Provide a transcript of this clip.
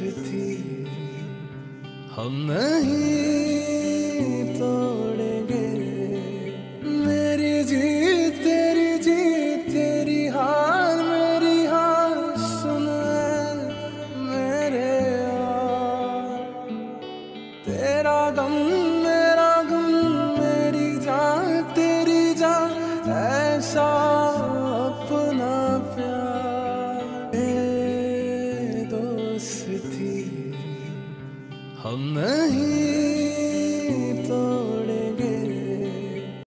दोस्ती हम नहीं तोड़ेंगे। मेरी जीत तेरी जीत, तेरी हार मेरी हार, सुन मेरे यार। तेरा गम मेरा गम, मेरी जान तेरी जान, ऐसा अपना प्यार। ये दोस्ती हम नहीं